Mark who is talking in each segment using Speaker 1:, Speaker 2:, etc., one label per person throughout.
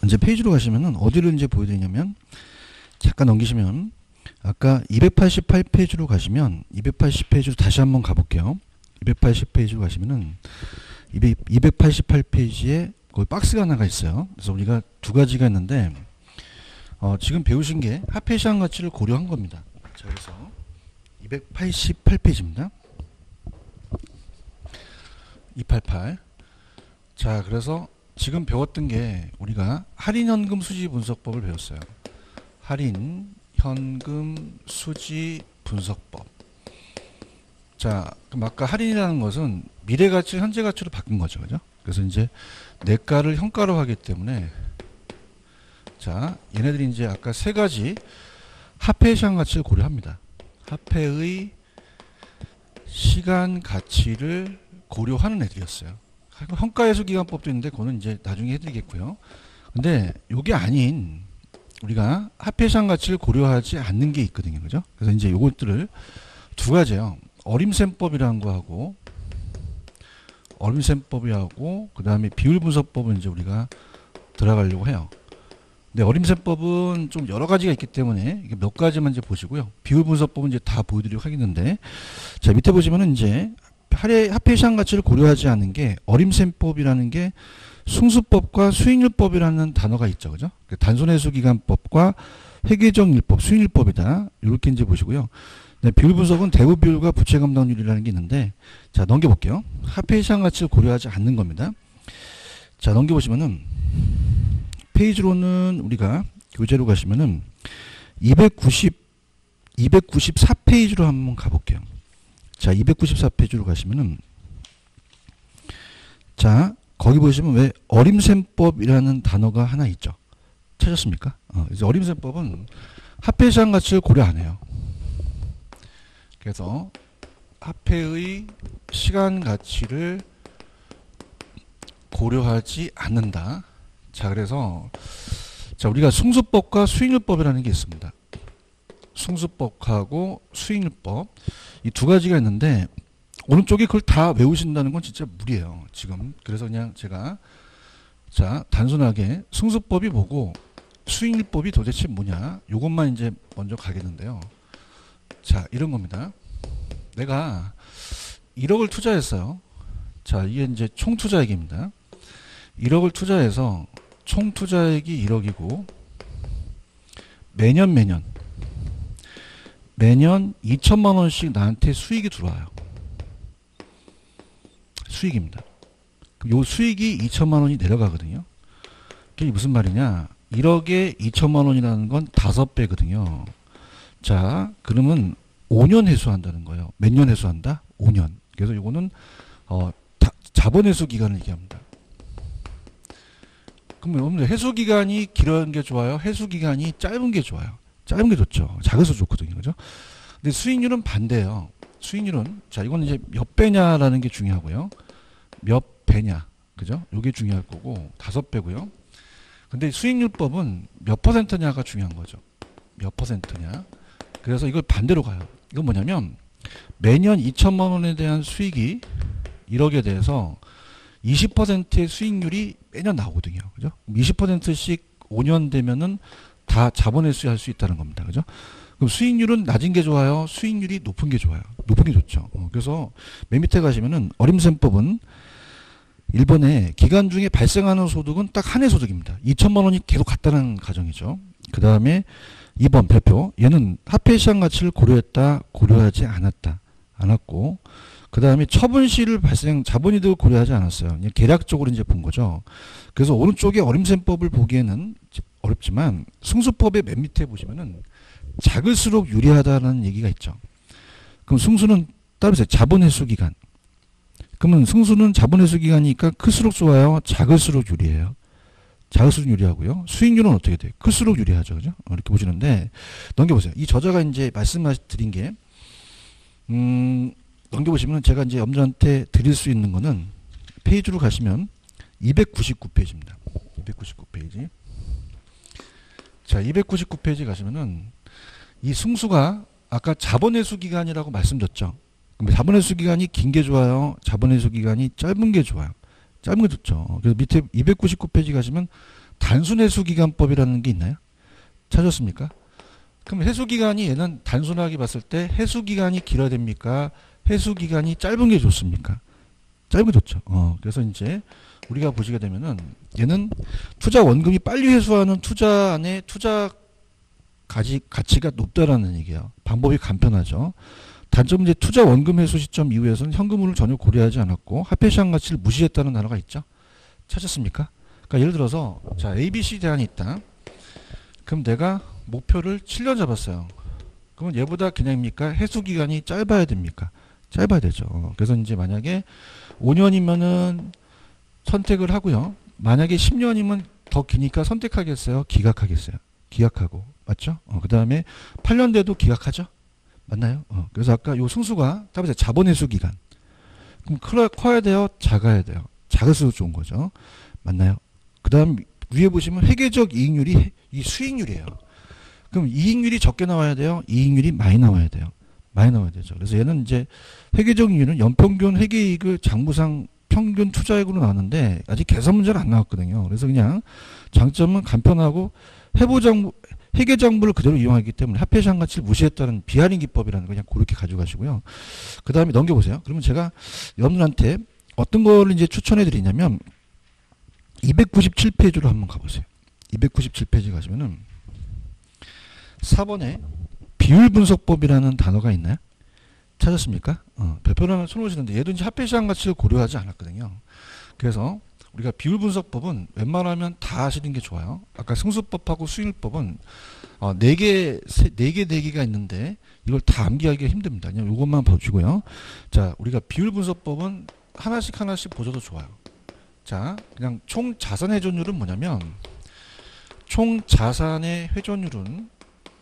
Speaker 1: 이제 페이지로 가시면은 어디를 이제 보여드리냐면 잠깐 넘기시면 아까 288페이지로 가시면 280페이지로 다시 한번 가볼게요. 280페이지로 가시면은 288페이지에 거기 박스가 하나가 있어요. 그래서 우리가 두 가지가 있는데 지금 배우신 게 합해 시간 가치를 고려한 겁니다. 자, 그래서 288페이지입니다. 288. 자, 그래서 지금 배웠던 게 우리가 할인현금 수지 분석법을 배웠어요. 할인현금 수지 분석법. 자, 그럼 아까 할인이라는 것은 미래 가치를 현재 가치로 바꾼 거죠. 그죠? 그래서 이제 내가를 현가로 하기 때문에 자, 얘네들이 이제 아까 세 가지 합해 시간 가치를 고려합니다. 합해의 시간 가치를 고려하는 애들이었어요. 현가해수기간법도 있는데 그거는 이제 나중에 해드리겠고요. 근데 요게 아닌 우리가 합해 시간 가치를 고려하지 않는 게 있거든요. 그죠? 그래서 이제 요것들을 두 가지예요. 어림셈법이라는 거 하고 어림셈법이하고 그 다음에 비율분석법은 이제 우리가 들어가려고 해요. 근데 어림셈법은 좀 여러 가지가 있기 때문에 이게 몇 가지만 이제 보시고요. 비율분석법은 이제 다 보여드리려고 하겠는데, 자, 밑에 보시면은 이제 합해 시간 가치를 고려하지 않는 게 어림셈법이라는 게 승수법과 수익률법이라는 단어가 있죠. 그죠? 단순해수기간법과 회계정일법, 수익률법이다. 이렇게 이제 보시고요. 네, 비율 분석은 대부 비율과 부채 감당률이라는 게 있는데, 자, 넘겨볼게요. 합해 시간 가치를 고려하지 않는 겁니다. 자, 넘겨보시면은 페이지로는 우리가 교재로 가시면은 294페이지로 한번 가볼게요. 자, 294페이지로 가시면은 자, 거기 보시면 왜 어림셈법이라는 단어가 하나 있죠. 찾았습니까? 이제 어림셈법은 합해 시간 가치를 고려 안 해요. 그래서 합해의 시간 가치를 고려하지 않는다. 자, 그래서 자, 우리가 승수법과 수익률법이라는 게 있습니다. 승수법하고 수익률법 이 두 가지가 있는데 오른쪽에 그걸 다 외우신다는 건 진짜 무리예요. 지금 그래서 그냥 제가 자, 단순하게 승수법이 뭐고 수익률법이 도대체 뭐냐 요것만 이제 먼저 가겠는데요. 자, 이런 겁니다. 내가 1억을 투자했어요. 자, 이게 이제 총 투자액입니다. 1억을 투자해서 총 투자액이 1억이고 매년 2천만 원씩 나한테 수익이 들어와요. 수익입니다. 요 수익이 2천만 원이 내려가거든요. 그게 무슨 말이냐? 1억에 2천만 원이라는 건 5배거든요. 자, 그러면 5년 회수한다는 거예요. 몇 년 회수한다? 5년. 그래서 요거는 자본 회수 기간을 얘기합니다. 그럼 여러분들 회수 기간이 길은 게 좋아요? 회수 기간이 짧은 게 좋아요? 짧은 게 좋죠. 작아서 좋거든요. 그죠? 근데 수익률은 반대예요. 수익률은 자, 이건 이제 몇 배냐라는 게 중요하고요. 몇 배냐. 그죠? 요게 중요할 거고 5배고요. 근데 수익률법은 몇 퍼센트냐가 중요한 거죠. 몇 퍼센트냐. 그래서 이걸 반대로 가요. 이건 뭐냐면 매년 2천만 원에 대한 수익이 1억에 대해서 20%의 수익률이 매년 나오거든요. 그죠? 20%씩 5년 되면은 다 자본회수할 수 있다는 겁니다. 그죠? 그럼 수익률은 낮은 게 좋아요? 수익률이 높은 게 좋아요? 높은 게 좋죠. 그래서 맨 밑에 가시면은 어림셈법은 일본의 기간 중에 발생하는 소득은 딱 한 해 소득입니다. 2천만 원이 계속 갔다는 가정이죠. 그 다음에 2번 별표. 얘는 합해 시장 가치를 고려했다, 고려하지 않았다. 않았고. 그 다음에 처분시를 자본이득을 고려하지 않았어요. 그냥 계략적으로 이제 본 거죠. 그래서 오른쪽에 어림셈법을 보기에는 어렵지만 승수법의 맨 밑에 보시면은 작을수록 유리하다는 얘기가 있죠. 그럼 승수는 따로 있어요. 자본회수기간. 그러면 승수는 자본회수기간이니까 클수록 좋아요? 작을수록 유리해요? 작을수록 유리하고요. 수익률은 어떻게 돼요? 클수록 유리하죠. 그죠? 이렇게 보시는데 넘겨보세요. 이 저자가 이제 말씀드린 게 넘겨보시면 제가 이제 여러분들한테 드릴 수 있는 거는 페이지로 가시면 299페이지입니다. 299페이지. 자, 299페이지 가시면은 이 승수가 아까 자본회수 기간이라고 말씀드렸죠. 그럼 자본회수 기간이 긴 게 좋아요? 자본회수 기간이 짧은 게 좋아요? 짧은 게 좋죠. 그래서 밑에 299페이지 가시면 단순 해수기간법이라는 게 있나요? 찾았습니까? 그럼 해수기간이 얘는 단순하게 봤을 때 해수기간이 길어야 됩니까? 해수기간이 짧은 게 좋습니까? 짧은 게 좋죠. 그래서 이제 우리가 보시게 되면은 얘는 투자 원금이 빨리 회수하는 투자 안에 투자 가치가 높다라는 얘기예요. 방법이 간편하죠. 단점은 이제 투자 원금 회수 시점 이후에서는 현금흐름을 전혀 고려하지 않았고 화폐시장 가치를 무시했다는 단어가 있죠. 찾았습니까? 그러니까 예를 들어서 자 ABC 대안이 있다. 그럼 내가 목표를 7년 잡았어요. 그러면 얘보다 그냥입니까? 해수기간이 짧아야 됩니까? 짧아야 되죠. 그래서 이제 만약에 5년이면은 선택을 하고요. 만약에 10년이면 더 기니까 선택하겠어요? 기각하겠어요? 기각하고. 맞죠? 그 다음에 8년 돼도 기각하죠? 맞나요? 그래서 아까 요 승수가 답이 자본 회수 기간. 그럼 커야 돼요? 작아야 돼요? 작을수록 좋은 거죠. 맞나요? 그 다음 위에 보시면 회계적 이익률이 이 수익률이에요. 그럼 이익률이 적게 나와야 돼요? 이익률이 많이 나와야 돼요? 많이 나와야 되죠. 그래서 얘는 이제 회계적 이익률은 연평균 회계이익을 장부상 평균 투자액으로 나왔는데 아직 계산 문제는 안 나왔거든요. 그래서 그냥 장점은 간편하고 회계장부를 그대로 이용하기 때문에 화폐시장 가치를 무시했다는 비할인 기법이라는 거 그냥 그렇게 가져가시고요. 그 다음에 넘겨보세요. 그러면 제가 여러분들한테 어떤 거를 이제 추천해 드리냐면 297페이지로 한번 가보세요. 297페이지 가시면은 4번에 비율 분석법이라는 단어가 있나요? 찾았습니까? 별표를 손오시는데 얘도 이제 화폐시장 가치를 고려하지 않았거든요. 그래서 우리가 비율 분석법은 웬만하면 다 하시는 게 좋아요. 아까 승수법하고 수익률법은 4개가 있는데 이걸 다 암기하기가 힘듭니다. 그냥 이것만 봐주고요. 자, 우리가 비율 분석법은 하나씩 보셔도 좋아요. 자, 그냥 총 자산 회전율은 뭐냐면 총 자산의 회전율은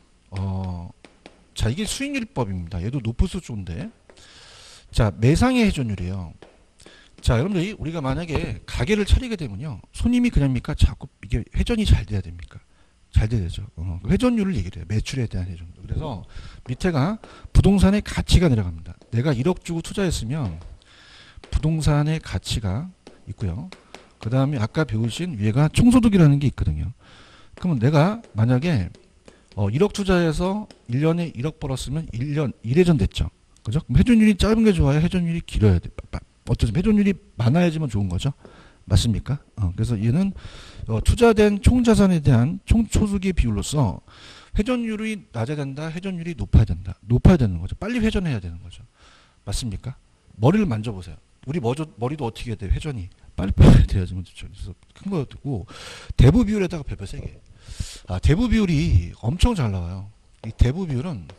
Speaker 1: 자, 이게 수익률법입니다. 얘도 높을수록 좋은데. 자, 매상의 회전율이에요. 자, 여러분들 우리가 만약에 가게를 차리게 되면요. 손님이 그냥입니까? 자꾸 이게 회전이 잘 돼야 됩니까? 잘 돼야 되죠. 회전율을 얘기를 해요. 매출에 대한 회전율. 그래서 밑에가 부동산의 가치가 내려갑니다. 내가 1억 주고 투자했으면 부동산의 가치가 있고요. 그 다음에 아까 배우신 위에가 총소득이라는 게 있거든요. 그러면 내가 만약에 1억 투자해서 1년에 1억 벌었으면 1년 1회전 됐죠. 그죠? 그럼 회전율이 짧은 게 좋아요? 회전율이 길어야 돼? 어쩌죠? 회전율이 많아야지만 좋은 거죠. 맞습니까? 그래서 얘는 투자된 총자산에 대한 총소득의 비율로서 회전율이 낮아야 된다, 회전율이 높아야 된다. 높아야 되는 거죠. 빨리 회전해야 되는 거죠. 맞습니까? 머리를 만져보세요. 우리 머리도 어떻게 해야 돼요? 회전이 빨리 돼야지만 좋죠. 그래서 큰 거 두고 대부 비율에다가 별표 3개. 대부 비율이 엄청 잘 나와요. 이 대부 비율은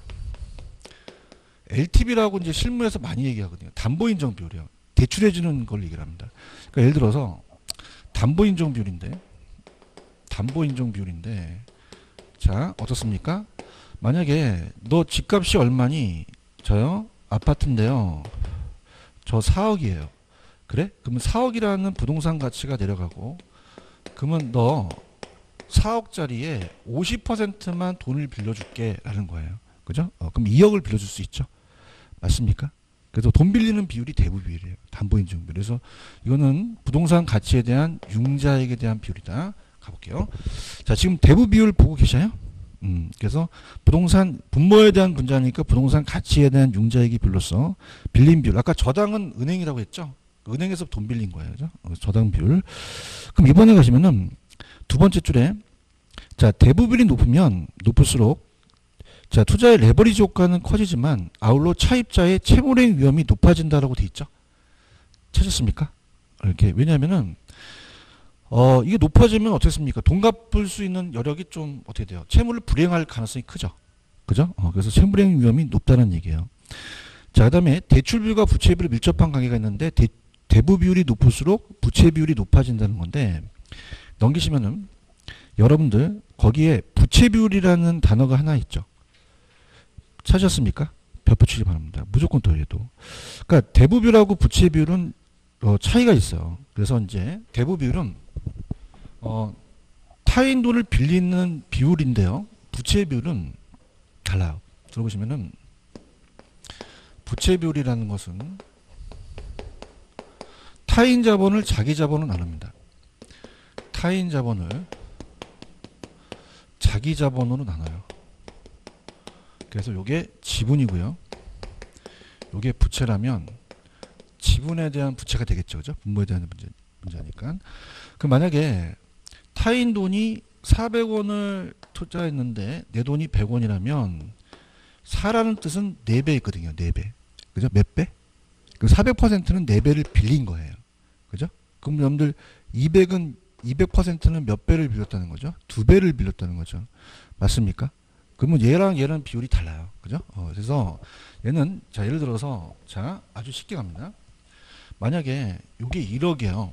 Speaker 1: LTV라고 이제 실무에서 많이 얘기하거든요. 담보 인정 비율이요. 대출해 주는 걸 얘기를 합니다. 그러니까 예를 들어서 담보 인정 비율인데 자, 어떻습니까? 만약에 너 집값이 얼마니? 저요? 아파트인데요. 저 4억이에요. 그래? 그러면 4억이라는 부동산 가치가 내려가고 그러면 너 4억짜리에 50%만 돈을 빌려줄게 라는 거예요. 그죠? 그럼 2억을 빌려줄 수 있죠. 맞습니까? 그래서 돈 빌리는 비율이 대부 비율이에요. 담보인증 비율. 그래서 이거는 부동산 가치에 대한 융자액에 대한 비율이다. 가볼게요. 자, 지금 대부 비율 보고 계셔요? 그래서 부동산 분모에 대한 분자니까 부동산 가치에 대한 융자액이 비율로서 빌린 비율. 아까 저당은 은행이라고 했죠? 은행에서 돈 빌린 거예요. 그죠? 저당 비율. 그럼 이번에 가시면은 두 번째 줄에 자, 대부 비율이 높을수록 자, 투자의 레버리지 효과는 커지지만 아울러 차입자의 채무행 위험이 높아진다라고 돼 있죠. 찾았습니까? 이렇게. 왜냐면은 이게 높아지면 어떻습니까? 돈 갚을 수 있는 여력이 좀 어떻게 돼요? 채무를 불이행할 가능성이 크죠. 그죠? 그래서 채무행 위험이 높다는 얘기예요. 자, 그다음에 대출 비율과 부채 비율이 밀접한 관계가 있는데 대부 비율이 높을수록 부채 비율이 높아진다는 건데 넘기시면은 여러분들 거기에 부채 비율이라는 단어가 하나 있죠. 찾으셨습니까? 별표 치기 바랍니다. 무조건 또 해도. 그러니까 대부 비율하고 부채 비율은 차이가 있어요. 그래서 이제 대부 비율은 타인 돈을 빌리는 비율인데요. 부채 비율은 달라요. 들어보시면은 부채 비율이라는 것은 타인 자본을 자기 자본으로 나눕니다. 타인 자본을 자기 자본으로 나눠요. 그래서 요게 지분이고요. 요게 부채라면 지분에 대한 부채가 되겠죠. 그죠? 분모에 대한 문제니까. 그럼 만약에 타인 돈이 400원을 투자했는데 내 돈이 100원이라면 4라는 뜻은 4배 있거든요. 4배. 그죠? 몇 배? 그 400%는 4배를 빌린 거예요. 그죠? 그럼 여러분들 200은 200%는 몇 배를 빌렸다는 거죠? 2배를 빌렸다는 거죠. 맞습니까? 그러면 얘랑 얘는 비율이 달라요. 그죠? 그래서 얘는 자 예를 들어서 자 아주 쉽게 갑니다. 만약에 요게 1억이에요.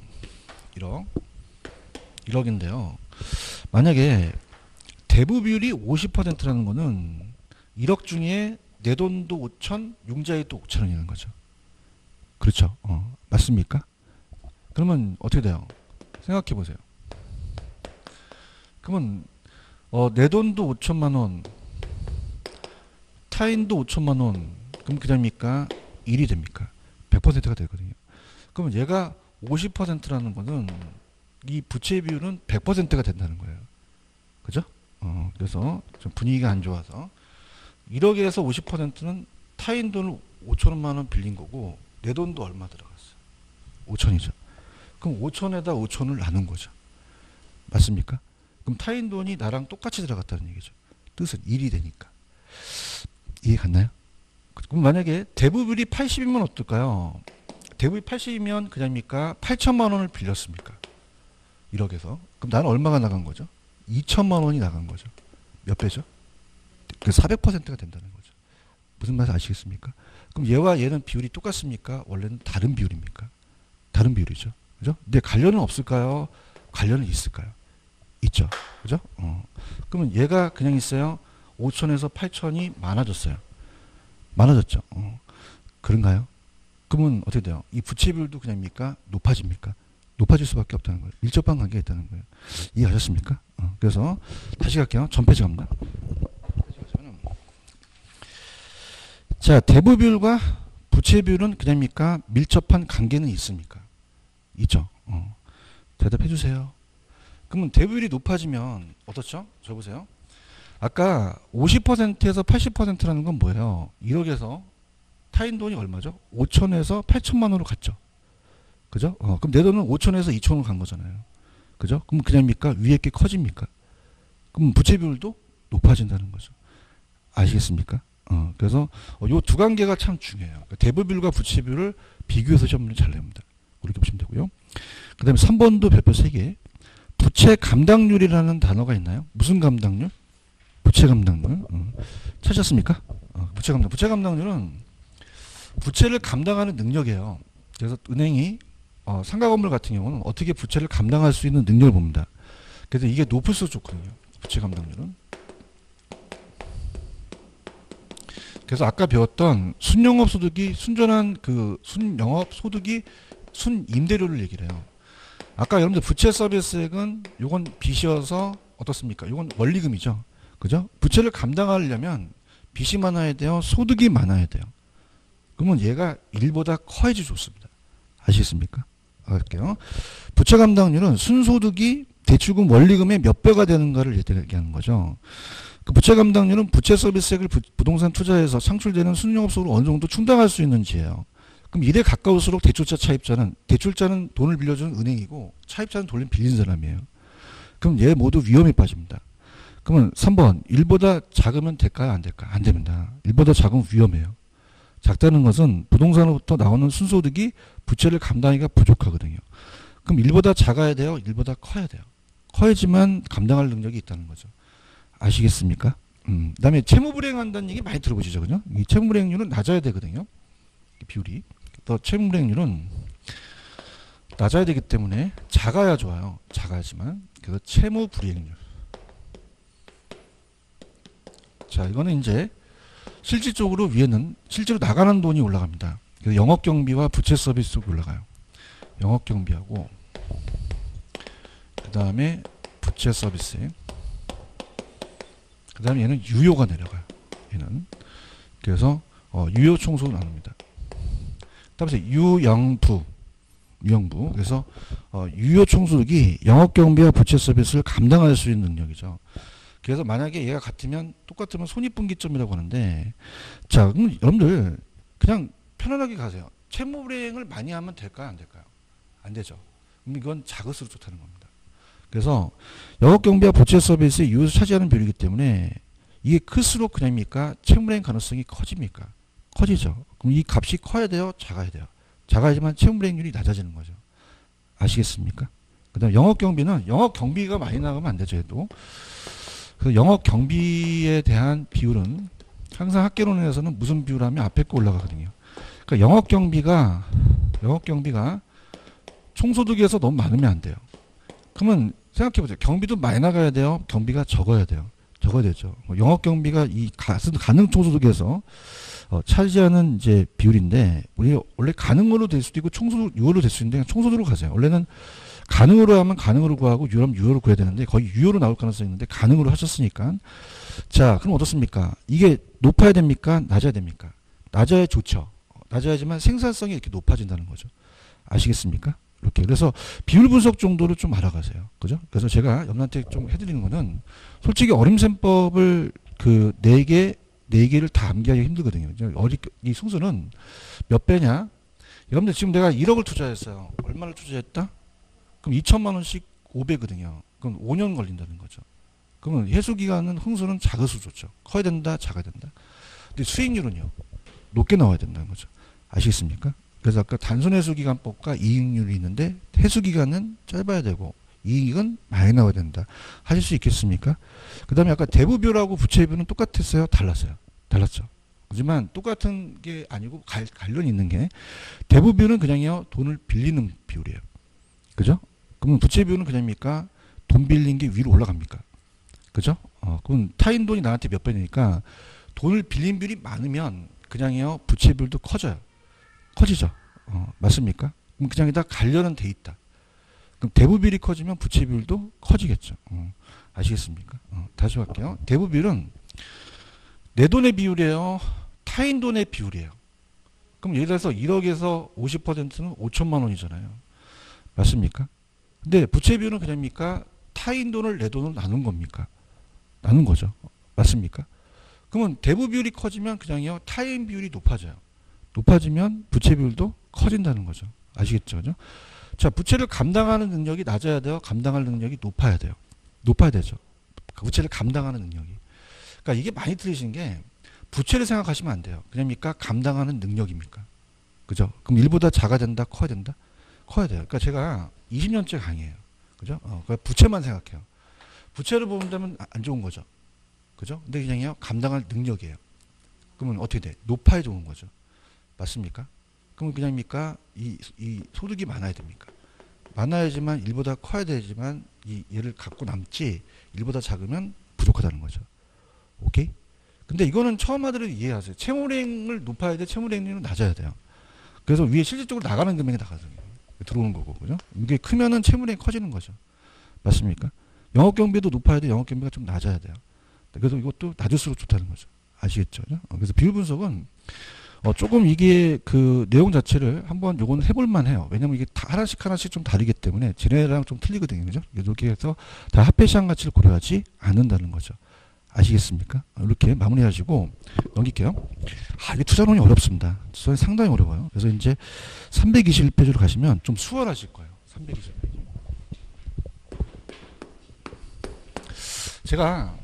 Speaker 1: 1억인데요. 만약에 대부 비율이 50%라는 거는 1억 중에 내 돈도 5천, 융자액도 5천원이라는 거죠. 그렇죠. 맞습니까? 그러면 어떻게 돼요? 생각해 보세요. 그러면 내 돈도 5천만 원, 타인도 5천만 원, 그럼 그냥입니까? 1이 됩니까? 100%가 되거든요. 그러면 얘가 50%라는 거는 이 부채 비율은 100%가 된다는 거예요. 그죠? 그래서 좀 분위기가 안 좋아서 1억에서 50%는 타인 돈을 5천만 원 빌린 거고 내 돈도 얼마 들어갔어요? 5천이죠. 그럼 5천에다 5천을 나눈 거죠. 맞습니까? 그럼 타인 돈이 나랑 똑같이 들어갔다는 얘기죠. 뜻은 1이 되니까. 이해 갔나요? 그럼 만약에 대부분이 80이면 어떨까요? 대부분이 80이면 그냥입니까? 8천만 원을 빌렸습니까? 1억에서. 그럼 나는 얼마가 나간 거죠? 2천만 원이 나간 거죠. 몇 배죠? 그 400%가 된다는 거죠. 무슨 말인지 아시겠습니까? 그럼 얘와 얘는 비율이 똑같습니까? 원래는 다른 비율입니까? 다른 비율이죠. 그죠? 근데 관련은 없을까요? 관련은 있을까요? 있죠. 그죠? 그러면 얘가 그냥 있어요. 5천에서 8천이 많아졌어요. 많아졌죠. 그런가요? 그러면 어떻게 돼요? 이 부채 비율도 그냥입니까? 높아집니까? 높아질 수밖에 없다는 거예요. 밀접한 관계가 있다는 거예요. 이해하셨습니까? 그래서 다시 갈게요. 전페이지 갑니다. 자, 대부 비율과 부채 비율은 그냥입니까? 밀접한 관계는 있습니까? 있죠. 대답해 주세요. 그러면 대부율이 높아지면 어떻죠? 저 보세요. 아까 50%에서 80%라는 건 뭐예요? 1억에서 타인 돈이 얼마죠? 5천에서 8천만 원으로 갔죠. 그죠? 그럼 내 돈은 5천에서 2천으로 간 거잖아요. 그죠? 그럼 그냥입니까? 위에 게 커집니까? 그럼 부채 비율도 높아진다는 거죠. 아시겠습니까? 그래서 요 두 관계가 참 중요해요. 그러니까 대부 비율과 부채 비율을 비교해서 시험을 잘 냅니다. 그렇게 보시면 되고요. 그 다음에 3번도 별표 3개. 부채 감당률이라는 단어가 있나요? 무슨 감당률? 부채 감당률. 찾았습니까? 부채 감당. 부채 감당률은 부채를 감당하는 능력이에요. 그래서 은행이 상가 건물 같은 경우는 어떻게 부채를 감당할 수 있는 능력을 봅니다. 그래서 이게 높을수록 좋거든요. 부채 감당률은. 그래서 아까 배웠던 순영업 소득이 순전한 그 순영업 소득이 순임대료를 얘기를 해요. 아까 여러분들 부채 서비스액은 요건 빚이어서 어떻습니까? 요건 원리금이죠. 그죠? 부채를 감당하려면 빚이 많아야 돼요. 소득이 많아야 돼요. 그러면 얘가 1보다 커야지 좋습니다. 아시겠습니까? 할게요. 부채 감당률은 순소득이 대출금 원리금의 몇 배가 되는가를 얘기하는 거죠. 그 부채 감당률은 부채 서비스액을 부동산 투자에서 창출되는 순영업소로 어느 정도 충당할 수 있는지예요. 그럼 이래 가까울수록 대출자 대출자는 돈을 빌려주는 은행이고 차입자는 돈을 빌리는 사람이에요. 그럼 얘 모두 위험에 빠집니다. 그러면 3번 1보다 작으면 될까요? 안 될까요? 안 됩니다. 1보다 작으면 위험해요. 작다는 것은 부동산으로부터 나오는 순소득이 부채를 감당하기가 부족하거든요. 그럼 1보다 작아야 돼요? 1보다 커야 돼요? 커야지만 감당할 능력이 있다는 거죠. 아시겠습니까? 그 다음에 채무불이행한다는 얘기 많이 들어보시죠. 그죠? 이 채무불이행률은 낮아야 되거든요. 비율이. 또 채무불이행률은 낮아야 되기 때문에 작아야 좋아요. 작아야지만. 그래서 채무불이행률. 자, 이거는 이제 실질적으로 위에는 실제로 나가는 돈이 올라갑니다. 그래서 영업경비와 부채 서비스가 올라가요. 영업경비하고 그 다음에 부채 서비스. 그 다음에 얘는 유효가 내려가요. 얘는. 그래서 유효 총수로 나눕니다. 따라서 유영부. 그래서 유효 총수득이 영업경비와 부채 서비스를 감당할 수 있는 능력이죠. 그래서 만약에 얘가 똑같으면 손익분기점이라고 하는데, 자, 그럼 여러분들 그냥 편안하게 가세요. 채무불이행을 많이 하면 될까요, 안 될까요? 안 되죠. 그럼 이건 작을수록 좋다는 겁니다. 그래서 영업경비와 부채 서비스의 유효에서 차지하는 비율이기 때문에 이게 클수록 그냥입니까? 채무불이행 가능성이 커집니까? 커지죠. 그럼 이 값이 커야 돼요, 작아야 돼요? 작아야지만 채무불이행률이 낮아지는 거죠. 아시겠습니까? 그 다음 영업경비는 영업경비가 많이 나가면 안 되죠, 얘도. 그 영업경비에 대한 비율은 항상 학계론에서는 무슨 비율 하면 앞에 거 올라가거든요. 그러니까 영업경비가 총소득에서 너무 많으면 안 돼요. 그러면 생각해보세요. 경비도 많이 나가야 돼요? 경비가 적어야 돼요? 적어야 되죠. 영업경비가 이 가능 총소득에서 차지하는 이제 비율인데, 우리 원래 가능으로 될 수도 있고 총소득 유효로 될 수 있는데 그냥 총소득으로 가세요. 원래는 가능으로 하면 가능으로 구하고 유효하면 유효로 구해야 되는데 거의 유효로 나올 가능성이 있는데 가능으로 하셨으니까, 자, 그럼 어떻습니까? 이게 높아야 됩니까? 낮아야 됩니까? 낮아야 좋죠. 낮아야지만 생산성이 이렇게 높아진다는 거죠. 아시겠습니까? 이렇게. 그래서 비율 분석 정도를 좀 알아가세요. 그죠? 그래서 제가 여러분한테 좀 해드리는 거는, 솔직히 어림셈법을 그 4개를 다 암기하기 힘들거든요. 이 순수는 몇 배냐? 여러분들 지금 내가 1억을 투자했어요. 얼마를 투자했다? 그럼 2천만 원씩 5배거든요. 그럼 5년 걸린다는 거죠. 그러면 해수기간은 흥수는 작을수록 좋죠. 커야 된다, 작아야 된다. 근데 수익률은요, 높게 나와야 된다는 거죠. 아시겠습니까? 그래서 아까 단순 해수기간법과 이익률이 있는데 해수기간은 짧아야 되고 이익은 많이 나와야 된다. 하실 수 있겠습니까? 그 다음에 아까 대부비율하고 부채비율은 똑같았어요? 달랐어요? 달랐죠. 하지만 똑같은 게 아니고 관련이 있는 게, 대부비율은 그냥요 돈을 빌리는 비율이에요. 그죠? 그러면 부채비율은 그냥입니까? 돈 빌린 게 위로 올라갑니까? 그죠? 그럼 타인 돈이 나한테 몇 배니까 돈을 빌린 비율이 많으면 그냥요 부채비율도 커져요. 커지죠. 맞습니까? 그럼 그냥 다 관련은 돼 있다. 그럼 대부비율이 커지면 부채비율도 커지겠죠. 아시겠습니까? 다시 할게요. 대부비율은 내 돈의 비율이에요, 타인 돈의 비율이에요. 그럼 예를 들어서 1억에서 50%는 5천만 원이잖아요. 맞습니까? 근데 부채 비율은 그냥입니까? 타인 돈을 내 돈으로 나눈 겁니까? 나눈 거죠. 맞습니까? 그러면 대부 비율이 커지면 그냥요 타인 비율이 높아져요. 높아지면 부채 비율도 커진다는 거죠. 아시겠죠? 그죠? 자, 부채를 감당하는 능력이 낮아야 돼요? 감당할 능력이 높아야 돼요? 높아야 되죠. 부채를 감당하는 능력이. 그러니까 이게 많이 틀리신 게, 부채를 생각하시면 안 돼요. 그냥입니까? 감당하는 능력입니까? 그죠? 그럼 일보다 작아야 된다? 커야 된다? 커야 돼요. 그러니까 제가 20년째 강의해요. 그죠? 그러니까 부채만 생각해요. 부채를 본다면 안 좋은 거죠. 그죠? 근데 그냥요 감당할 능력이에요. 그러면 어떻게 돼? 높아야 좋은 거죠. 맞습니까? 그러면 그냥입니까? 이 소득이 많아야 됩니까? 많아야지만 일보다 커야 되지만 얘를 갖고 남지, 일보다 작으면 부족하다는 거죠. 오케이? 근데 이거는 처음 하더라도 이해하세요. 채무불이행을 높아야 돼, 채무불이행률은 낮아야 돼요. 그래서 위에 실질적으로 나가는 금액이 나가거든요. 들어오는 거고, 그죠? 이게 크면은 채무불이행이 커지는 거죠. 맞습니까? 영업경비도 높아야 돼, 영업경비가 좀 낮아야 돼요. 그래서 이것도 낮을수록 좋다는 거죠. 아시겠죠? 그죠? 그래서 비율 분석은 조금 이게 그 내용 자체를 한번 요건 해볼만 해요. 왜냐면 이게 다 하나씩 좀 다르기 때문에 지네랑 좀 틀리거든요. 그죠? 이렇게 해서 다 합해시한 가치를 고려하지 않는다는 거죠. 아시겠습니까? 이렇게 마무리하시고 넘길게요. 이게 투자론이 어렵습니다. 투자론이 상당히 어려워요. 그래서 이제 321페이지로 가시면 좀 수월하실 거예요. 321페이지. 제가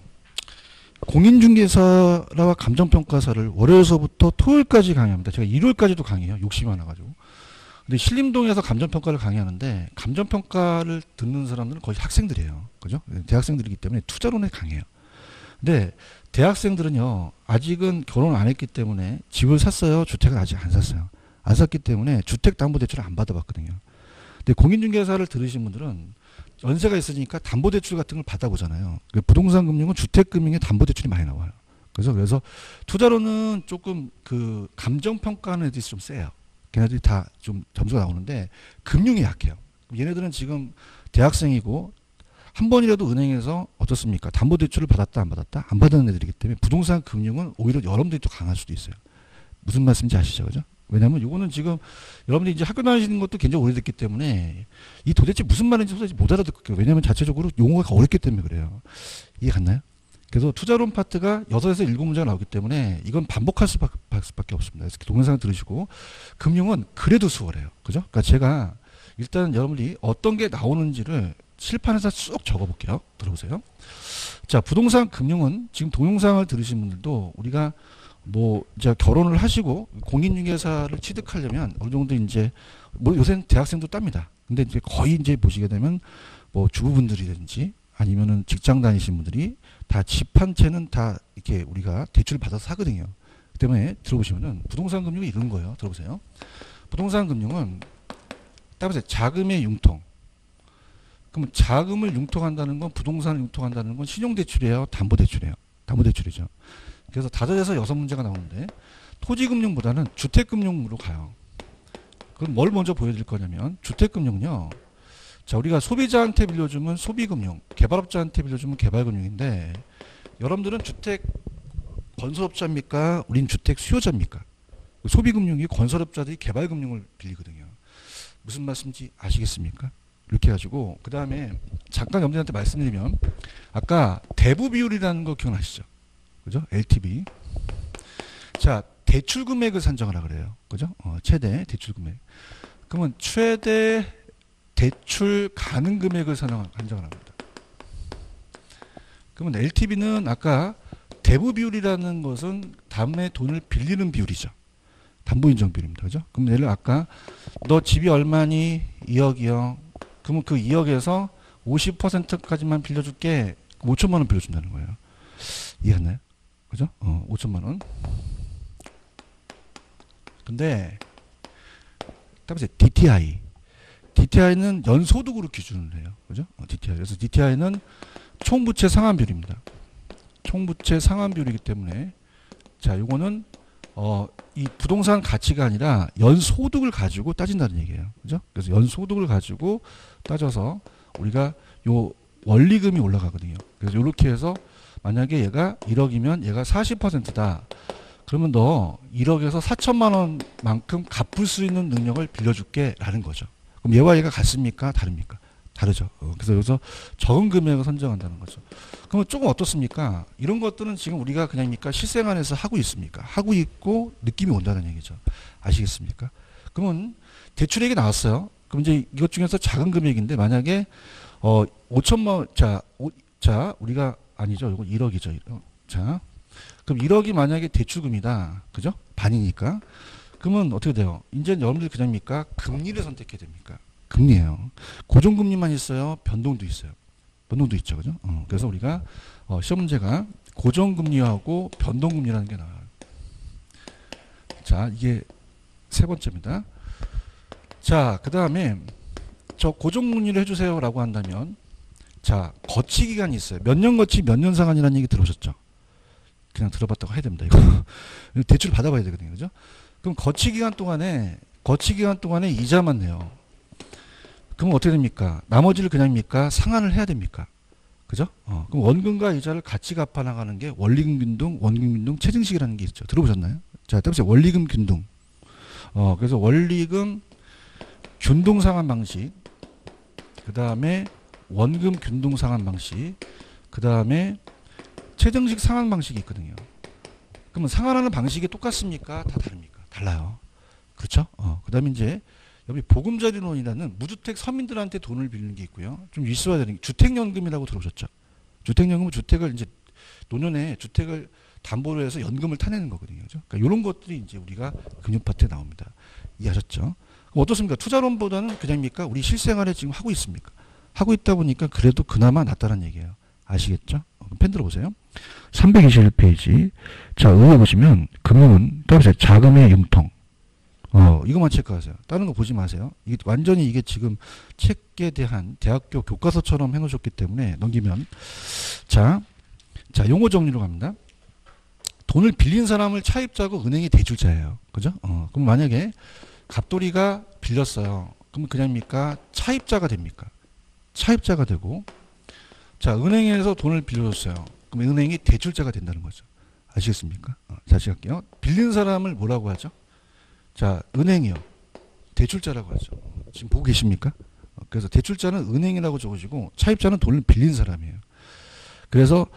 Speaker 1: 공인중개사와 감정평가사를 월요일서부터 토요일까지 강의합니다. 제가 일요일까지도 강의해요. 욕심이 많아가지고. 근데 신림동에서 감정평가를 강의하는데, 감정평가를 듣는 사람들은 거의 학생들이에요. 그죠? 대학생들이기 때문에 투자론에 강해요. 근데 대학생들은요 아직은 결혼 안 했기 때문에 집을 샀어요? 주택을 아직 안 샀어요? 안 샀기 때문에 주택담보대출을 안 받아봤거든요. 근데 공인중개사를 들으신 분들은 연세가 있으니까 담보대출 같은 걸 받아보잖아요. 부동산 금융은 주택금융에 담보대출이 많이 나와요. 그래서 투자로는 조금 그 감정평가하는 애들이 좀 세요. 걔네들이 다 좀 점수가 나오는데 금융이 약해요. 얘네들은 지금 대학생이고 한 번이라도 은행에서 어떻습니까? 담보대출을 받았다 안 받았다? 안 받는 애들이기 때문에 부동산 금융은 오히려 여러분들이 더 강할 수도 있어요. 무슨 말씀인지 아시죠? 그죠? 왜냐면 이거는 지금 여러분들이 이제 학교 다니시는 것도 굉장히 오래됐기 때문에 이 도대체 무슨 말인지 도대체 못 알아듣겠고요. 왜냐면 자체적으로 용어가 어렵기 때문에 그래요. 이해 갔나요? 그래서 투자론 파트가 6에서 7문제가 나오기 때문에 이건 반복할 수밖에 없습니다. 그래서 동영상 들으시고 금융은 그래도 수월해요. 그죠? 그러니까 제가 일단 여러분들이 어떤 게 나오는지를 칠판에서 쭉 적어볼게요. 들어보세요. 자, 부동산 금융은 지금 동영상을 들으신 분들도 우리가 뭐 이제 결혼을 하시고 공인중개사를 취득하려면 어느 정도 이제 뭐 요새는 대학생도 땁니다. 근데 이제 거의 이제 보시게 되면 뭐 주부분들이든지 아니면은 직장 다니신 분들이 다 집 한 채는 다 이렇게 우리가 대출 받아서 사거든요. 그 때문에 들어보시면은 부동산 금융이 이런 거예요. 들어보세요. 부동산 금융은 따라서 자금의 융통. 그럼 자금을 융통한다는 건 부동산을 융통한다는 건 신용대출이에요. 담보대출이에요. 담보대출이죠. 그래서 5에서 6문제가 나오는데 토지금융보다는 주택금융으로 가요. 그럼 뭘 먼저 보여드릴 거냐면 주택금융은요. 자, 우리가 소비자한테 빌려주면 소비금융, 개발업자한테 빌려주면 개발금융인데 여러분들은 주택 건설업자입니까? 우린 주택 수요자입니까? 소비금융이 건설업자들이 개발금융을 빌리거든요. 무슨 말씀인지 아시겠습니까? 이렇게 해가지고 그 다음에 잠깐 여러분들한테 말씀드리면 아까 대부 비율이라는 거 기억나시죠? 그죠? LTV. 자, 대출 금액을 산정하라 그래요. 그죠? 최대 대출 금액. 그러면 최대 대출 가능 금액을 산정하라 합니다. 그러면 LTV는 아까 대부 비율이라는 것은 담에 돈을 빌리는 비율이죠. 담보인정 비율입니다. 그죠? 그럼 예를 들어 아까 너 집이 얼마니? 2억이요. 그러면 그 2억에서 50%까지만 빌려줄게. 5천만 원 빌려준다는 거예요. 이해했나요? 그죠? 5천만 원. 근데 따라서 DTI. DTI는 연소득으로 기준을 해요. 그죠? DTI. 그래서 DTI는 총부채 상환비율입니다. 총부채 상환비율이기 때문에 자, 요거는 이 부동산 가치가 아니라 연소득을 가지고 따진다는 얘기예요. 그죠? 그래서 연소득을 가지고 따져서 우리가 요 원리금이 올라가거든요. 그래서 이렇게 해서 만약에 얘가 1억이면 얘가 40%다. 그러면 너 1억에서 4천만 원만큼 갚을 수 있는 능력을 빌려줄게 라는 거죠. 그럼 얘와 얘가 같습니까? 다릅니까? 다르죠. 그래서 여기서 적은 금액을 선정한다는 거죠. 그러면 조금 어떻습니까? 이런 것들은 지금 우리가 그냥입니까? 실생활에서 하고 있습니까? 하고 있고 느낌이 온다는 얘기죠. 아시겠습니까? 그러면 대출액이 나왔어요. 그럼 이제 이것 중에서 작은 금액인데 만약에 5천만 원, 자 우리가 아니죠. 이거 1억이죠. 자, 그럼 1억이 만약에 대출금이다. 그죠? 반이니까. 그러면 어떻게 돼요? 이제 여러분들이 그냥입니까? 금리를 선택해야 됩니까? 금리예요. 고정금리만 있어요? 변동도 있어요. 변동도 있죠. 그죠? 그래서 우리가 시험 문제가 고정금리하고 변동금리라는 게 나와요. 자, 이게 세 번째입니다. 자, 그 다음에 저 고정금리를 해주세요 라고 한다면 자, 거치 기간이 있어요. 몇 년 거치 몇 년 상환이라는 얘기 들어보셨죠? 그냥 들어봤다고 해야 됩니다. 이거 대출 받아봐야 되거든요. 그죠? 그럼 거치 기간 동안에 이자만 내요. 그럼 어떻게 됩니까? 나머지를 그냥입니까? 상환을 해야 됩니까? 그죠? 그럼 원금과 이자를 같이 갚아 나가는 게 원리금 균등, 원금 균등, 체증식이라는 게 있죠. 들어보셨나요? 자, 따라서 원리금 균등. 그래서 원리금 균등 상환 방식, 그 다음에 원금 균등 상환 방식, 그 다음에 체증식 상환 방식이 있거든요. 그러면 상환하는 방식이 똑같습니까? 다 다릅니까? 달라요. 그렇죠? 그 다음에 이제 여기 보금자리론이라는 무주택 서민들한테 돈을 빌리는 게 있고요. 좀 있어야 되는 게 주택연금이라고 들어보셨죠? 주택연금은 주택을 이제 노년에 주택을 담보로 해서 연금을 타내는 거거든요. 그죠? 그러니까 이런 것들이 이제 우리가 금융 파트에 나옵니다. 이해하셨죠? 그럼 어떻습니까? 투자론보다는 그냥입니까? 우리 실생활에 지금 하고 있습니까? 하고 있다 보니까 그래도 그나마 낫다는 얘기예요. 아시겠죠? 펜 들어보세요. 321페이지. 자, 여기 보시면 금융은 따라서 자금의 융통. 이것만 체크하세요. 다른 거 보지 마세요. 이게 완전히 이게 지금 책에 대한 대학교 교과서처럼 해놓으셨기 때문에 넘기면 자, 용어 정리로 갑니다. 돈을 빌린 사람을 차입자고 은행이 대출자예요. 그죠? 그럼 만약에 갑돌이가 빌렸어요. 그럼 그냥입니까? 차입자가 됩니까? 차입자가 되고 자, 은행에서 돈을 빌려줬어요. 그럼 은행이 대출자가 된다는 거죠. 아시겠습니까? 다시 할게요. 빌린 사람을 뭐라고 하죠? 자, 은행이요. 대출자라고 하죠. 지금 보고 계십니까? 그래서 대출자는 은행이라고 적어지고 차입자는 돈을 빌린 사람이에요. 그래서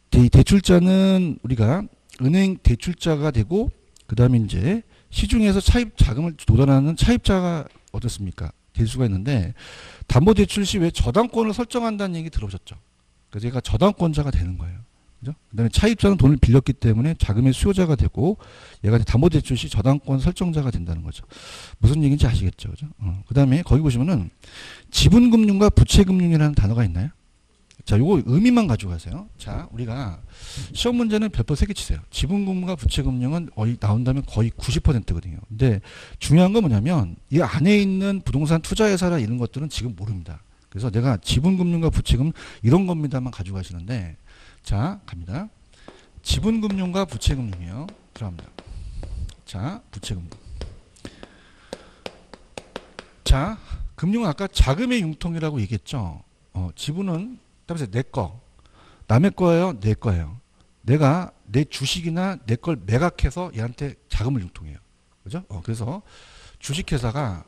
Speaker 1: 대출자는 우리가 은행 대출자가 되고 그 다음에 이제 시중에서 차입 자금을 도달하는 차입자가 어떻습니까? 될 수가 있는데 담보대출 시 왜 저당권을 설정한다는 얘기 들어보셨죠? 그래서 얘가 저당권자가 되는 거예요. 그죠? 그다음에 차입자는 돈을 빌렸기 때문에 자금의 수요자가 되고 얘가 담보대출 시 저당권 설정자가 된다는 거죠. 무슨 얘기인지 아시겠죠? 그죠? 그다음에 거기 보시면은 지분금융과 부채금융이라는 단어가 있나요? 자, 요거 의미만 가지고 가세요. 자, 우리가 시험 문제는 별표 3개 치세요. 지분금융과 부채금융은 거의 나온다면 거의 90%거든요. 근데 중요한 건 뭐냐면 이 안에 있는 부동산 투자회사라 이런 것들은 지금 모릅니다. 그래서 내가 지분금융과 부채금융 이런 겁니다만 가지고 가시는데 자, 갑니다. 지분금융과 부채금융이요. 들어갑니다. 자, 부채금융. 자, 금융은 아까 자금의 융통이라고 얘기했죠. 지분은 따라서 내 거, 남의 거예요, 내 거예요. 내가 내 주식이나 내 걸 매각해서 얘한테 자금을 융통해요. 그죠? 그래서 주식회사가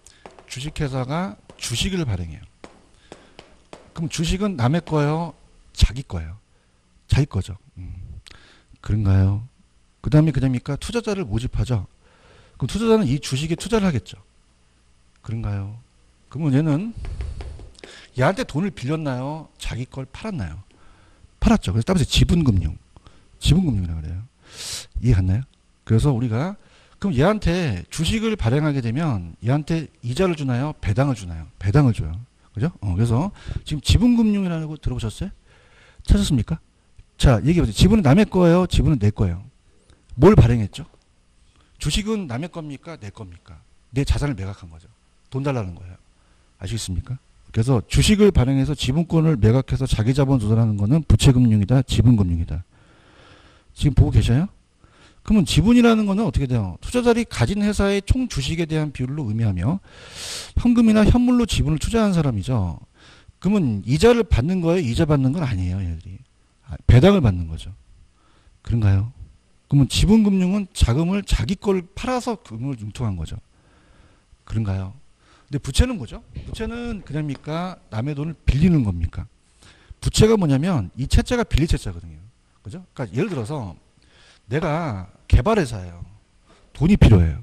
Speaker 1: 주식을 발행해요. 그럼 주식은 남의 거예요, 자기 거예요. 자기 거죠. 그런가요? 그 다음에 그다음이니까 투자자를 모집하죠. 그럼 투자자는 이 주식에 투자를 하겠죠. 그런가요? 그러면 얘는 얘한테 돈을 빌렸나요? 자기 걸 팔았나요? 팔았죠. 그래서 따라서 지분금융이라고 그래요. 이해 갔나요? 그래서 우리가 그럼 얘한테 주식을 발행하게 되면 얘한테 이자를 주나요? 배당을 주나요? 배당을 줘요. 그죠? 그래서 지금 지분금융이라는 거 들어보셨어요? 찾았습니까? 자, 얘기해보세요. 지분은 남의 거예요? 지분은 내 거예요? 뭘 발행했죠? 주식은 남의 겁니까? 내 겁니까? 내 자산을 매각한 거죠. 돈 달라는 거예요. 아시겠습니까? 그래서 주식을 발행해서 지분권을 매각해서 자기 자본 조달하는 거는 부채금융이다, 지분금융이다. 지금 보고 계셔요? 그러면 지분이라는 거는 어떻게 돼요? 투자자들이 가진 회사의 총 주식에 대한 비율로 의미하며 현금이나 현물로 지분을 투자한 사람이죠. 그러면 이자를 받는 거예요? 이자 받는 건 아니에요, 얘들이. 배당을 받는 거죠. 그런가요? 그러면 지분금융은 자금을 자기 걸 팔아서 금을 융통한 거죠. 그런가요? 근데 부채는 뭐죠? 부채는 그냥입니까? 남의 돈을 빌리는 겁니까? 부채가 뭐냐면 이 채자가 빌릴 채자거든요. 그죠? 그러니까 예를 들어서 내가 개발회사예요. 돈이 필요해요.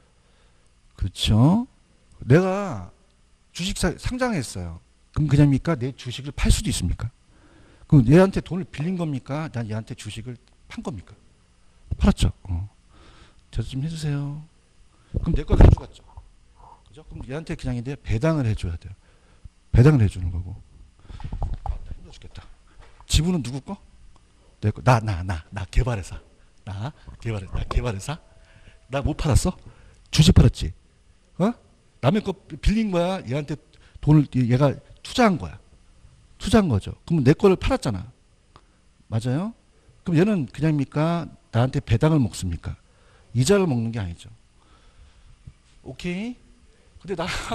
Speaker 1: 그렇죠? 내가 주식 상장했어요. 그럼 그냥입니까? 내 주식을 팔 수도 있습니까? 그럼 얘한테 돈을 빌린 겁니까? 난 얘한테 주식을 판 겁니까? 팔았죠. 저도 좀 해주세요. 그럼 내 걸 가져갔죠. 그죠? 그럼 얘한테 그냥 이제 배당을 해줘야 돼요. 배당을 해주는 거고. 힘들어 죽겠다. 지분은 누구 거? 내 거. 나 개발회사. 나 개발회사. 나 못 팔았어? 주식 팔았지. 남의 거 빌린 거야. 얘한테 돈을 얘가 투자한 거야. 투자한 거죠. 그럼 내 거를 팔았잖아. 맞아요? 그럼 얘는 그냥입니까? 나한테 배당을 먹습니까? 이자를 먹는 게 아니죠. 오케이? 근데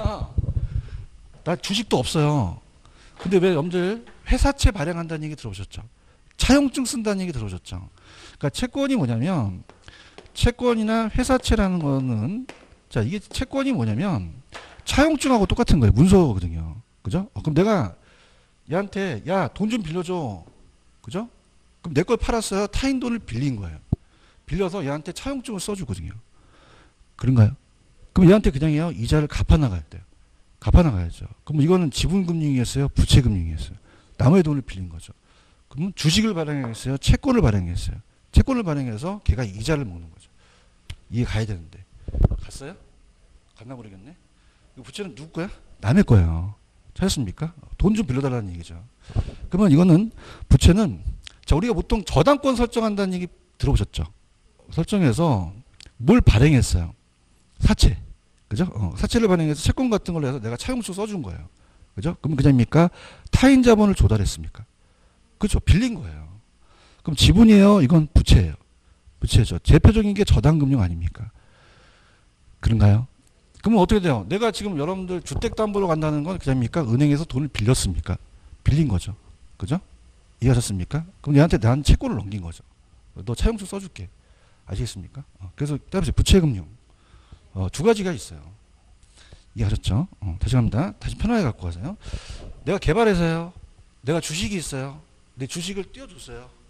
Speaker 1: 나 주식도 없어요. 근데 왜 여러분들 회사채 발행한다는 얘기 들어보셨죠? 차용증 쓴다는 얘기 들어보셨죠? 그러니까 채권이 뭐냐면 채권이나 회사채라는 거는 자 이게 채권이 뭐냐면 차용증하고 똑같은 거예요. 문서거든요. 그죠? 그럼 내가 얘한테 야 돈 좀 빌려줘. 그죠? 그럼 내 걸 팔았어요. 타인 돈을 빌린 거예요. 빌려서 얘한테 차용증을 써주거든요. 그런가요? 그럼 얘한테 그냥요 이자를 갚아나가야 돼요. 갚아나가야죠. 그럼 이거는 지분금융이었어요? 부채금융이었어요? 남의 돈을 빌린 거죠. 그러면 주식을 발행했어요? 채권을 발행했어요? 채권을 발행해서 걔가 이자를 먹는 거죠. 이해 가야 되는데. 갔어요? 갔나 모르겠네. 부채는 누구 거야? 남의 거예요. 찾았습니까? 돈 좀 빌려달라는 얘기죠. 그러면 이거는 부채는 자 우리가 보통 저당권 설정한다는 얘기 들어보셨죠? 설정해서 뭘 발행했어요? 사채. 그죠? 사채를 발행해서 채권 같은 걸로 해서 내가 차용증 써준 거예요. 그죠? 그럼 그냥입니까? 타인 자본을 조달했습니까? 그죠? 빌린 거예요. 그럼 지분이에요? 이건 부채예요. 부채죠. 대표적인 게 저당금융 아닙니까? 그런가요? 그러면 어떻게 돼요? 내가 지금 여러분들 주택담보로 간다는 건 그냥입니까? 은행에서 돈을 빌렸습니까? 빌린 거죠. 그죠? 이해하셨습니까? 그럼 얘한테 나한 채권을 넘긴 거죠. 너 차용증 써줄게. 아시겠습니까? 그래서 따라서 부채금융. 두 가지가 있어요. 이해하셨죠? 다시 갑니다. 다시 편하게 갖고 가세요. 내가 개발해서요. 내가 주식이 있어요. 내 주식을 띄워줬어요.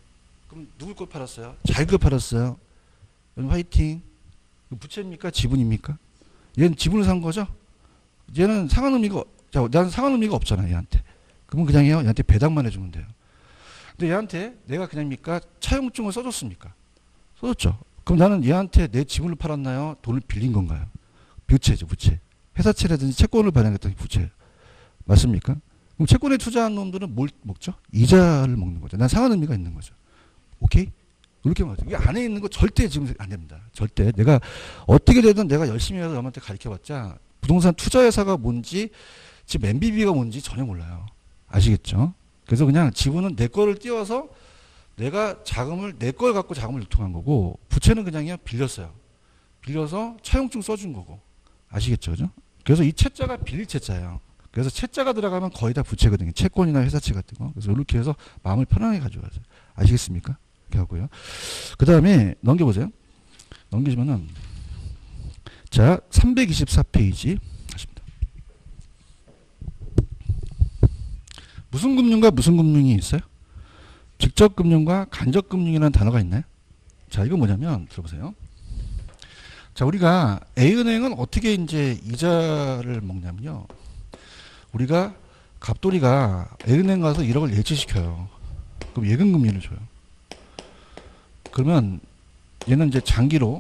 Speaker 1: 그럼 누굴 걸 팔았어요? 자기 걸 팔았어요. 그럼 화이팅. 부채입니까? 지분입니까? 얘는 지분을 산 거죠? 얘는 상환 의미가, 자, 난 상환 의미가 없잖아, 얘한테. 그러면 그냥 해요. 얘한테 배당만 해주면 돼요. 근데 얘한테 내가 그냥입니까? 차용증을 써줬습니까? 써줬죠. 그럼 나는 얘한테 내 지분을 팔았나요? 돈을 빌린 건가요? 부채죠, 부채. 회사채라든지 채권을 발행했던 부채. 맞습니까? 그럼 채권에 투자한 놈들은 뭘 먹죠? 이자를 먹는 거죠. 난 상환 의미가 있는 거죠. 오케이? 이렇게 말하죠. 이 안에 있는 거 절대 지금 안 됩니다. 절대. 내가 어떻게 되든 내가 열심히 해서 여러분한테 가르쳐봤자 부동산 투자회사가 뭔지 지금 MBB가 뭔지 전혀 몰라요. 아시겠죠? 그래서 그냥 지분은 내 거를 띄워서 내가 자금을 내 걸 갖고 자금을 유통한 거고 부채는 그냥요 빌렸어요. 빌려서 차용증 써준 거고 아시겠죠, 그죠? 그래서 이 채자가 빌릴 채자예요. 그래서 채자가 들어가면 거의 다 부채거든요. 채권이나 회사채 같은 거. 그래서 이렇게 해서 마음을 편하게 가져가세요. 아시겠습니까? 이렇게 하고요. 그 다음에 넘겨보세요. 넘기시면은 자 324페이지 하십니다. 무슨 금융과 무슨 금융이 있어요? 직접 금융과 간접 금융이라는 단어가 있나요? 자, 이건 뭐냐면 들어보세요. 자, 우리가 A은행은 어떻게 이제 이자를 먹냐면요. 우리가 갑돌이가 A은행 가서 1억을 예치시켜요. 그럼 예금 금리를 줘요. 그러면 얘는 이제 장기로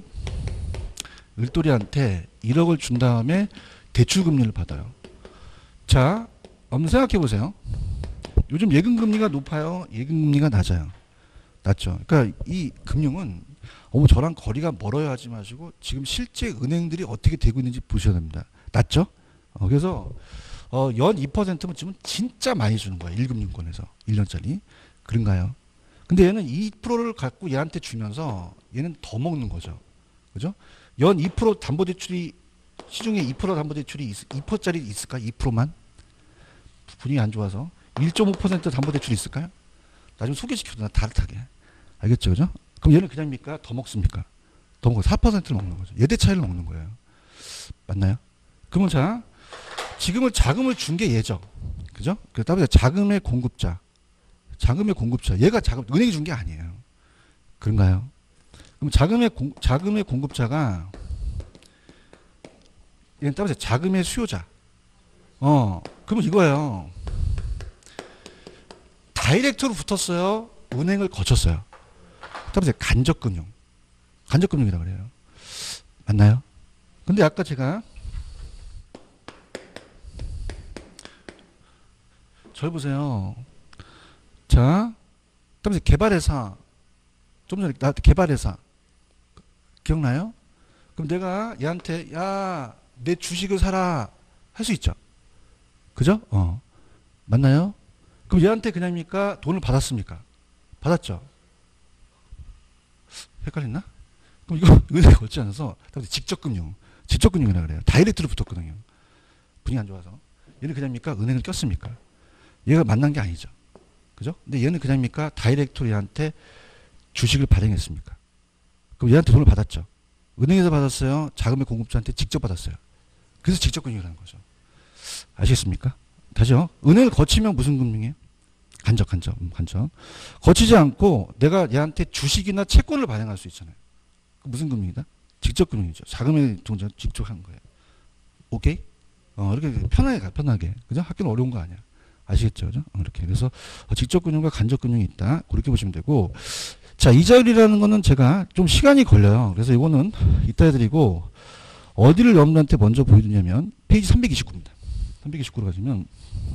Speaker 1: 을돌이한테 1억을 준 다음에 대출 금리를 받아요. 자, 한번 생각해 보세요. 요즘 예금 금리가 높아요? 예금 금리가 낮아요? 낮죠. 그러니까 이 금융은 저랑 거리가 멀어야 하지 마시고 지금 실제 은행들이 어떻게 되고 있는지 보셔야 됩니다. 낮죠? 그래서 연 2%면 지금 진짜 많이 주는 거예요. 1금융권에서 1년짜리. 그런가요? 근데 얘는 2%를 갖고 얘한테 주면서 얘는 더 먹는 거죠. 그죠? 연 2% 담보대출이 시중에 2% 담보대출이 2%짜리 있을까? 2%만? 분위기 안 좋아서 1.5% 담보대출이 있을까요? 나중에 소개시켜도 나 다르게. 알겠죠? 그죠? 그럼 얘는 그냥입니까? 더 먹습니까? 더 먹어. 4%를 먹는 거죠. 예대 차이를 먹는 거예요. 맞나요? 그러면 자, 지금은 자금을 준 게 얘죠. 그죠? 그래서 자금의 공급자. 자금의 공급자. 얘가 은행이 준 게 아니에요. 그런가요? 그럼 자금의 공급자가 얘는 따라서 자금의 수요자. 그러면 이거예요. 다이렉트로 붙었어요. 은행을 거쳤어요. 따라서 간접금융. 간접금융이라고 그래요. 맞나요? 근데 아까 제가 절 보세요. 자, 따라서 개발회사. 좀 전에 개발회사. 기억나요? 그럼 내가 얘한테 야, 내 주식을 사라 할 수 있죠. 그죠? 맞나요? 그럼 얘한테 그냥입니까? 돈을 받았습니까? 받았죠. 헷갈렸나? 그럼 이거 은행에 걸지 않아서 직접금융, 직접금융이라 그래요. 다이렉트로 붙었거든요. 분위기 안 좋아서. 얘는 그냥입니까? 은행을 꼈습니까? 얘가 만난 게 아니죠. 그죠? 근데 얘는 그냥입니까? 다이렉트로 얘한테 주식을 발행했습니까? 그럼 얘한테 돈을 받았죠. 은행에서 받았어요. 자금의 공급자한테 직접 받았어요. 그래서 직접금융이라는 거죠. 아시겠습니까? 다시요. 은행을 거치면 무슨 금융이에요? 간접. 거치지 않고 내가 얘한테 주식이나 채권을 발행할 수 있잖아요. 무슨 금융이다? 직접금융이죠. 자금의 동전 직접 한 거예요. 오케이? 이렇게 편하게 가, 편하게. 그죠? 학교는 어려운 거 아니야. 아시겠죠? 그죠? 이렇게. 그래서 직접금융과 간접금융이 있다. 그렇게 보시면 되고. 자, 이자율이라는 거는 제가 좀 시간이 걸려요. 그래서 이거는 이따 해드리고, 어디를 여러분한테 먼저 보여드리냐면, 페이지 329입니다. 329로 가시면,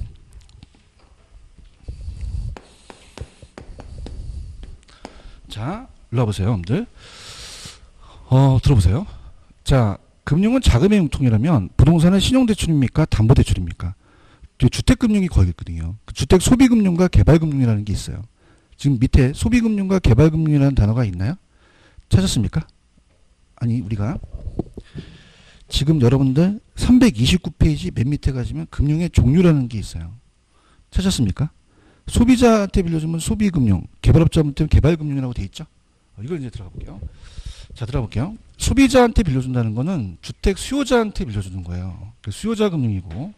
Speaker 1: 자, 일로 와보세요, 여러분들. 들어보세요. 자, 금융은 자금의 융통이라면, 부동산은 신용대출입니까? 담보대출입니까? 주택금융이 거기 있거든요. 주택 소비금융과 개발금융이라는 게 있어요. 지금 밑에 소비금융과 개발금융이라는 단어가 있나요? 찾았습니까? 아니, 우리가 지금 여러분들 329페이지 맨 밑에 가시면 금융의 종류라는 게 있어요. 찾았습니까? 소비자한테 빌려주면 소비금융, 개발업자한테 개발금융이라고 돼 있죠? 이걸 이제 들어가 볼게요. 자, 들어가 볼게요. 소비자한테 빌려준다는 거는 주택 수요자한테 빌려주는 거예요. 수요자 금융이고,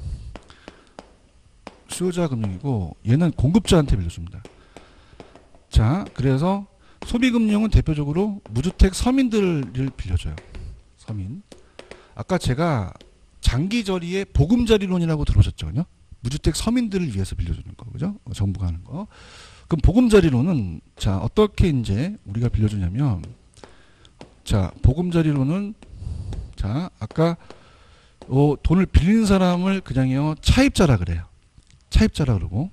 Speaker 1: 얘는 공급자한테 빌려줍니다. 자, 그래서 소비금융은 대표적으로 무주택 서민들을 빌려줘요. 서민. 아까 제가 장기저리의 보금자리론이라고 들어오셨죠, 그죠? 무주택 서민들을 위해서 빌려주는 거, 그죠? 정부가 하는 거. 그럼 보금자리론은 자 어떻게 이제 우리가 빌려주냐면, 자 보금자리론은 자 아까 돈을 빌리는 사람을 그냥요 차입자라 그래요. 차입자라 그러고,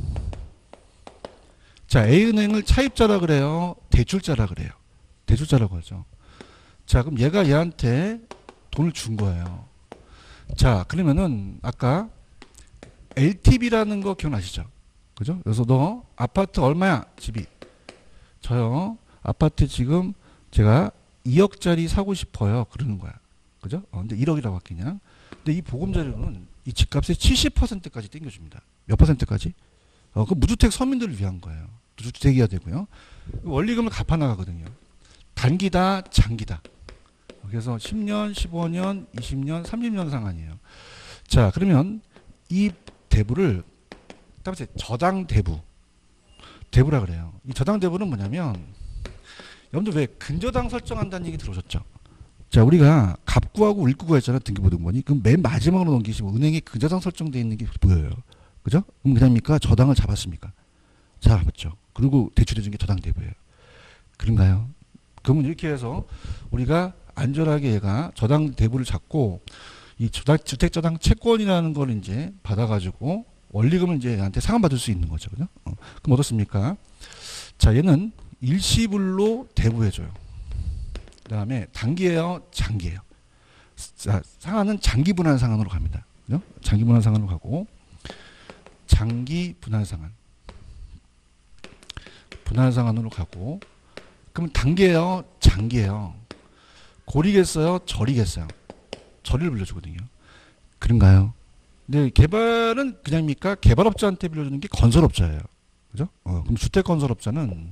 Speaker 1: 자 A은행을 차입자라 그래요, 대출자라 그래요. 대출자라고 하죠. 자 그럼 얘가 얘한테 돈을 준 거예요. 자 그러면은 아까 LTV라는 거 기억나시죠? 그죠? 그래서 너 아파트 얼마야? 집이 저요 아파트 지금 제가 2억짜리 사고 싶어요. 그러는 거야. 그죠? 근데 1억이라고 할게냐. 근데 이 보금자리로는 이 집값의 70%까지 땡겨줍니다. 몇 퍼센트까지? 그 무주택 서민들을 위한 거예요. 무주택이어야 되고요. 원리금을 갚아 나가거든요. 단기다, 장기다. 그래서 10년, 15년, 20년, 30년 상환이에요. 자, 그러면 이 대부를 다음에 저당 대부. 대부라 그래요. 이 저당 대부는 뭐냐면, 여러분들 왜 근저당 설정한다는 얘기 들어오셨죠? 자, 우리가 갑구하고 을구가 있잖아요. 등기부등본이. 그럼 맨 마지막으로 넘기시면 은행에 근저당 설정되어 있는 게 보여요. 그죠? 그럼 그냥입니까? 저당을 잡았습니까? 잡았죠. 그리고 대출해준 게 저당 대부예요. 그런가요? 그러면 이렇게 해서 우리가 안전하게 얘가 저당 대부를 잡고 이 주택저당 채권이라는 걸 이제 받아가지고 원리금을 이제 얘한테 상환받을 수 있는 거죠. 그죠? 그럼 어떻습니까? 자, 얘는 일시불로 대부해줘요. 그 다음에 단기예요, 장기예요. 자, 상환은 장기 분할 상환으로 갑니다. 그죠? 장기 분할 상환으로 가고, 장기 분할 상환. 분할 상환으로 가고, 그럼 단기예요, 장기예요. 고리겠어요, 절이겠어요. 절이를 빌려주거든요. 그런가요? 근데 개발은 그냥입니까? 개발업자한테 빌려주는 게 건설업자예요. 그죠? 그럼 주택건설업자는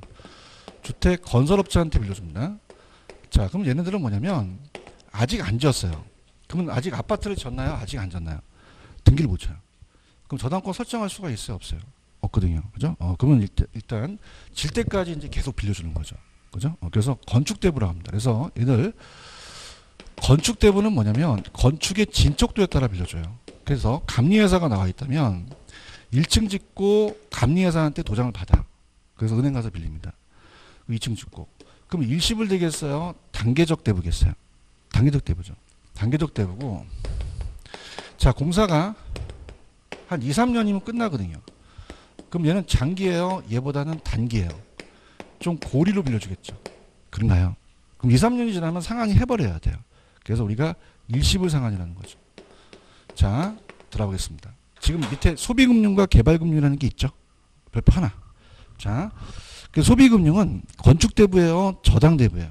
Speaker 1: 주택건설업자한테 빌려줍니다. 자, 그럼 얘네들은 뭐냐면 아직 안 지었어요. 그러면 아직 아파트를 졌나요? 아직 안 졌나요? 등기를 못 쳐요. 그럼 저당권 설정할 수가 있어요? 없어요? 없거든요. 그죠? 그러면 일단 질 때까지 이제 계속 빌려주는 거죠. 그죠? 그래서 건축대부라고 합니다. 그래서 얘들 건축대부는 뭐냐면 건축의 진척도에 따라 빌려줘요. 그래서 감리회사가 나와 있다면 1층 짓고 감리회사한테 도장을 받아. 그래서 은행 가서 빌립니다. 2층 짓고. 그럼 일시불 되겠어요? 단계적 대부겠어요? 단계적 대부죠. 단계적 대부고, 자 공사가 한 2, 3년이면 끝나거든요. 그럼 얘는 장기예요? 얘보다는 단기예요? 좀 고리로 빌려주겠죠. 그런가요? 그럼 2, 3년이 지나면 상환이 해버려야 돼요. 그래서 우리가 일시불 상환이라는 거죠. 자, 들어보겠습니다. 지금 밑에 소비금융과 개발금융이라는 게 있죠. 별표 하나. 자, 그 소비금융은 건축대부예요, 저당대부예요.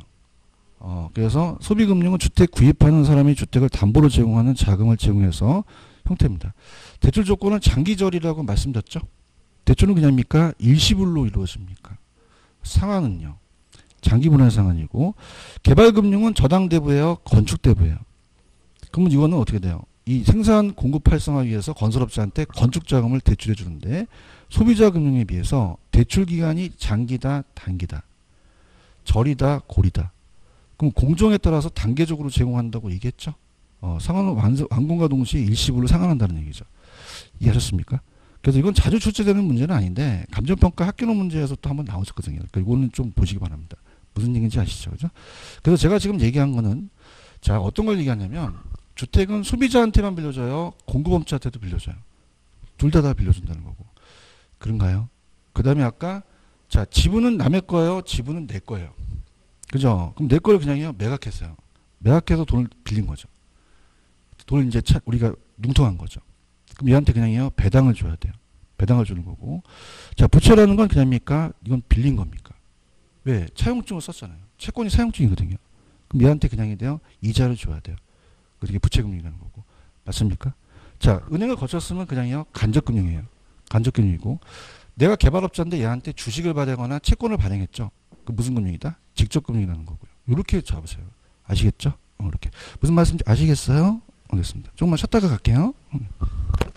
Speaker 1: 그래서 소비금융은 주택 구입하는 사람이 주택을 담보로 제공하는 자금을 제공해서 형태입니다. 대출 조건은 장기절이라고 말씀드렸죠. 대출은 그냥입니까? 일시불로 이루어집니까? 상환은요, 장기분할 상환이고, 개발금융은 저당대부예요, 건축대부예요. 그러면 이거는 어떻게 돼요? 이 생산 공급 활성화 위해서 건설업자한테 건축자금을 대출해 주는데, 소비자 금융에 비해서 대출 기간이 장기다, 단기다, 절이다, 고리다. 그럼 공정에 따라서 단계적으로 제공한다고 얘기했죠. 상환은 완공과 동시에 일시불로 상환한다는 얘기죠. 이해하셨습니까? 그래서 이건 자주 출제되는 문제는 아닌데 감정평가 학교론 문제에서 또 한번 나오셨거든요. 그러니까 이거는 좀 보시기 바랍니다. 무슨 얘기인지 아시죠? 그죠? 그래서 제가 지금 얘기한 거는, 자 어떤 걸 얘기하냐면, 주택은 소비자한테만 빌려줘요, 공급업자한테도 빌려줘요. 둘 다 빌려준다는 거고. 그런가요? 그 다음에 아까, 자 지분은 남의 거예요, 지분은 내 거예요. 그죠? 그럼 내 거를 그냥요 매각했어요. 매각해서 돈을 빌린 거죠. 돈을 이제 우리가 융통한 거죠. 그럼 얘한테 그냥요 배당을 줘야 돼요. 배당을 주는 거고. 자, 부채라는 건 그냥입니까? 이건 빌린 겁니까? 왜? 차용증을 썼잖아요. 채권이 사용증이거든요. 그럼 얘한테 그냥이 돼요, 이자를 줘야 돼요. 그게 부채금융이라는 거고. 맞습니까? 자, 은행을 거쳤으면 그냥요 간접금융이에요. 간접금융이고, 내가 개발업자인데 얘한테 주식을 발행하거나 채권을 발행했죠. 그 무슨 금융이다? 직접금융이라는 거고요. 이렇게 잡으세요. 아시겠죠? 이렇게. 무슨 말씀인지 아시겠어요? 알겠습니다. 조금만 쉬었다가 갈게요.